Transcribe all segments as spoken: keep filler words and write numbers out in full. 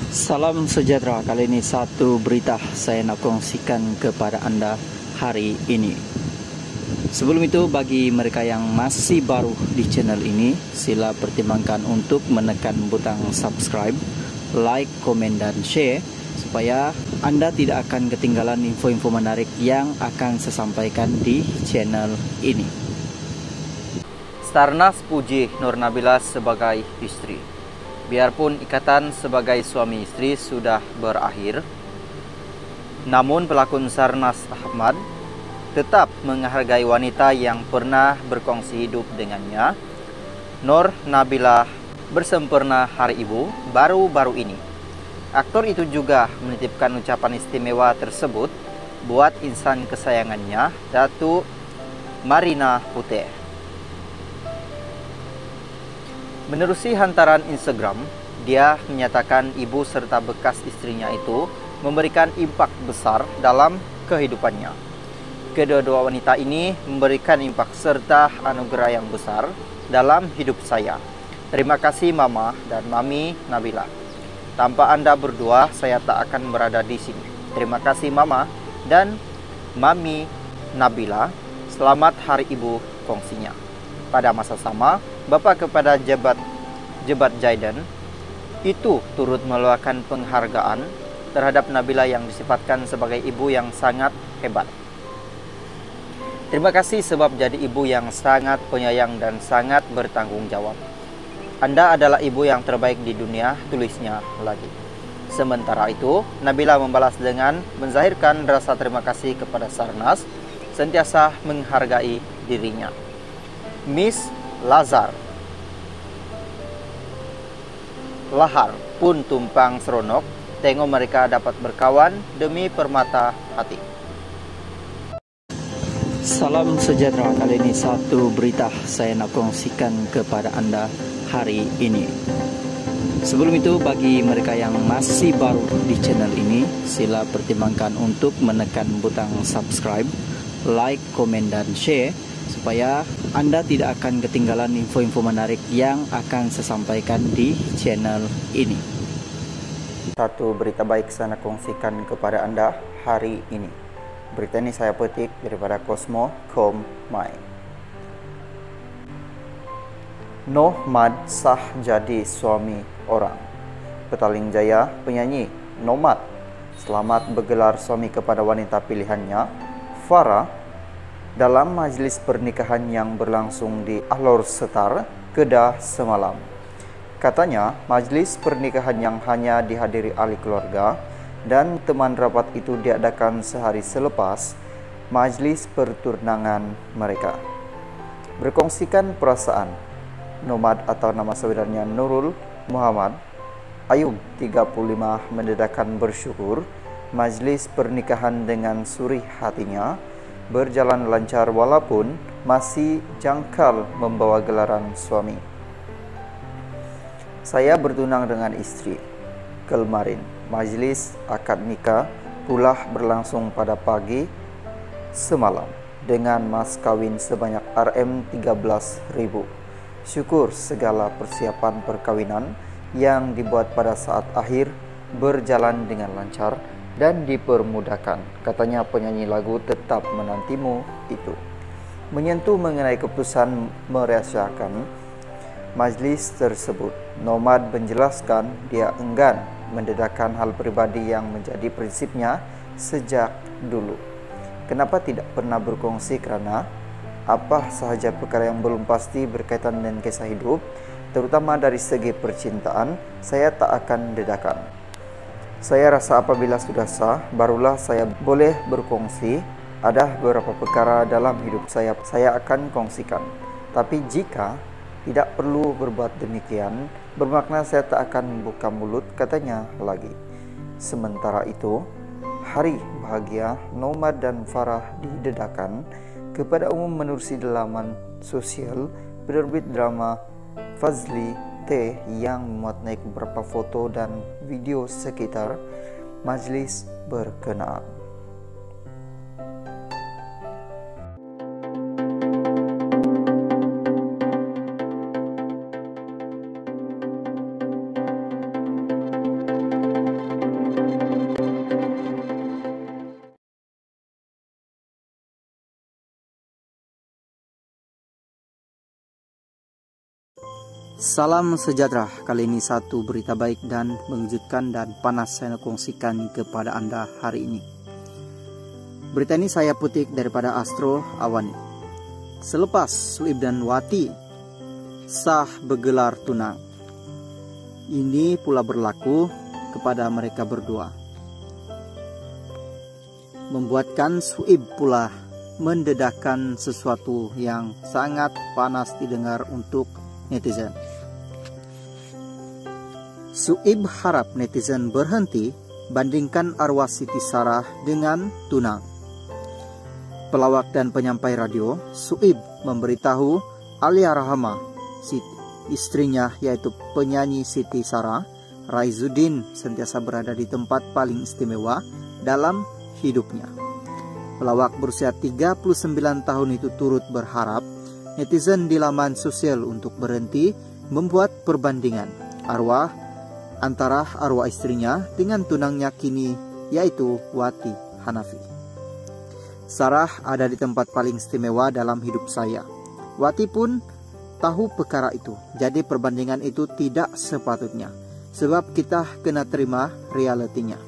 Salam sejahtera. Kali ini satu berita saya nak kongsikan kepada anda hari ini. Sebelum itu, bagi mereka yang masih baru di channel ini, sila pertimbangkan untuk menekan butang subscribe, like, komen dan share supaya anda tidak akan ketinggalan info-info menarik yang akan saya sampaikan di channel ini. Sarnas puji Nur Nabila sebagai istri. Biarpun ikatan sebagai suami istri sudah berakhir, namun pelakon Sarnas Ahmad tetap menghargai wanita yang pernah berkongsi hidup dengannya. Nur Nabila bersempurna Hari Ibu baru-baru ini. Aktor itu juga menitipkan ucapan istimewa tersebut buat insan kesayangannya, Datuk Marina Puteh. Menerusi hantaran Instagram, dia menyatakan ibu serta bekas istrinya itu memberikan impak besar dalam kehidupannya. Kedua-dua wanita ini memberikan impak serta anugerah yang besar dalam hidup saya. Terima kasih Mama dan Mami Nabila. Tanpa Anda berdua, saya tak akan berada di sini. Terima kasih Mama dan Mami Nabila. Selamat Hari Ibu kongsinya. Pada masa sama, Bapak kepada Jebat Jebat Jaidan itu turut meluahkan penghargaan terhadap Nabila yang disifatkan sebagai ibu yang sangat hebat. Terima kasih sebab jadi ibu yang sangat penyayang dan sangat bertanggung jawab. Anda adalah ibu yang terbaik di dunia, tulisnya lagi. Sementara itu, Nabila membalas dengan menzahirkan rasa terima kasih kepada Sarnas sentiasa menghargai dirinya. Miss Lazar Lahar pun tumpang seronok tengok mereka dapat berkawan demi permata hati. Salam sejahtera. Kali ini satu berita saya nak kongsikan kepada anda hari ini. Sebelum itu, bagi mereka yang masih baru di channel ini, sila pertimbangkan untuk menekan butang subscribe, like, komen dan share supaya anda tidak akan ketinggalan info-info menarik yang akan saya sampaikan di channel ini. Satu berita baik saya nak kongsikan kepada anda hari ini. Berita ini saya petik daripada Cosmo titik com titik my. Nomad sah jadi suami orang. Petaling Jaya penyanyi Nomad selamat bergelar suami kepada wanita pilihannya, Farah, dalam majlis pernikahan yang berlangsung di Alor Setar, Kedah semalam. Katanya, majlis pernikahan yang hanya dihadiri ahli keluarga dan teman rapat itu diadakan sehari selepas majlis pertunangan mereka. Berkongsikan perasaan, Nomad atau nama sebenarnya Nurul Muhammad Ayub tiga puluh lima mendedakan bersyukur majlis pernikahan dengan surih hatinya berjalan lancar walaupun masih jangkal membawa gelaran suami. Saya bertunang dengan istri. Kemarin, majlis akad nikah pula berlangsung pada pagi semalam dengan mas kawin sebanyak R M tiga belas ribu. Syukur segala persiapan perkawinan yang dibuat pada saat akhir berjalan dengan lancar dan dipermudahkan, katanya penyanyi lagu Tetap Menantimu itu. Menyentuh mengenai keputusan merahasiakan majlis tersebut, Nomad menjelaskan dia enggan mendedakan hal pribadi yang menjadi prinsipnya sejak dulu. Kenapa tidak pernah berkongsi kerana apa sahaja perkara yang belum pasti berkaitan dengan kisah hidup, terutama dari segi percintaan, saya tak akan dedakan. Saya rasa apabila sudah sah, barulah saya boleh berkongsi. Ada beberapa perkara dalam hidup saya, saya akan kongsikan. Tapi jika tidak perlu berbuat demikian, bermakna saya tak akan membuka mulut, katanya lagi. Sementara itu, hari bahagia Nomad dan Farah didedakan kepada umum menerusi laman sosial penerbit drama Fazli T yang memuat naik beberapa foto dan video sekitar majlis berkenaan. Salam sejahtera, kali ini satu berita baik dan mengejutkan dan panas saya kongsikan kepada Anda hari ini. Berita ini saya petik daripada Astro Awani. Selepas Suib dan Wati sah bergelar tunang, ini pula berlaku kepada mereka berdua. Membuatkan Suib pula mendedahkan sesuatu yang sangat panas didengar untuk netizen. Suib harap netizen berhenti bandingkan arwah Siti Sarah dengan tunang. Pelawak dan penyampai radio, Suib memberitahu Alia Rahama, istrinya yaitu penyanyi Siti Sarah, Raizuddin sentiasa berada di tempat paling istimewa dalam hidupnya. Pelawak berusia tiga puluh sembilan tahun itu turut berharap netizen di laman sosial untuk berhenti membuat perbandingan arwah antara arwah istrinya dengan tunangnya kini, yaitu Wati Hanafi. Sarah ada di tempat paling istimewa dalam hidup saya. Wati pun tahu perkara itu, jadi perbandingan itu tidak sepatutnya, sebab kita kena terima realitinya.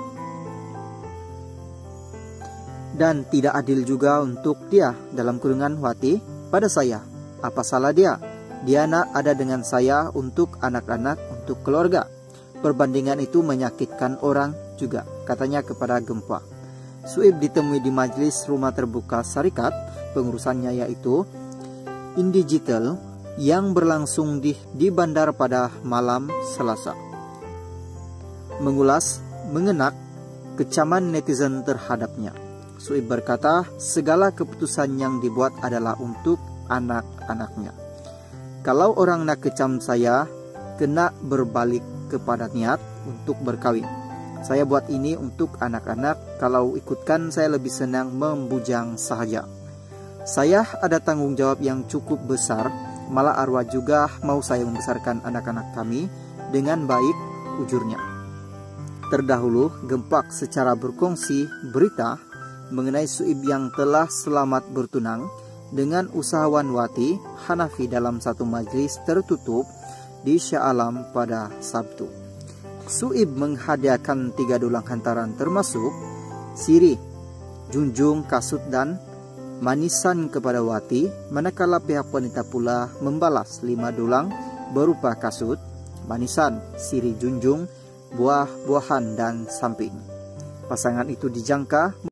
Dan tidak adil juga untuk dia, dalam kurungan Wati, pada saya. Apa salah dia? Diana ada dengan saya untuk anak-anak, untuk keluarga. Perbandingan itu menyakitkan orang juga, katanya kepada Gempa. Suib ditemui di majelis rumah terbuka Syarikat, pengurusannya yaitu Indigital, yang berlangsung di, di bandar pada malam Selasa. Mengulas mengenak kecaman netizen terhadapnya. Suib berkata, segala keputusan yang dibuat adalah untuk anak-anaknya. Kalau orang nak kecam saya, kena berbalik kepada niat untuk berkawin. Saya buat ini untuk anak-anak, kalau ikutkan saya lebih senang membujang sahaja. Saya ada tanggung jawab yang cukup besar, malah arwah juga mau saya membesarkan anak-anak kami dengan baik, ujurnya. Terdahulu, Gempak secara berkongsi berita mengenai Suib yang telah selamat bertunang dengan usahawan Wati Hanafi dalam satu majelis tertutup di Shah Alam pada Sabtu. Suib menghadiahkan tiga dulang hantaran termasuk sirih, junjung, kasut dan manisan kepada Wati, manakala pihak wanita pula membalas lima dulang berupa kasut, manisan, sirih junjung, buah-buahan dan samping. Pasangan itu dijangka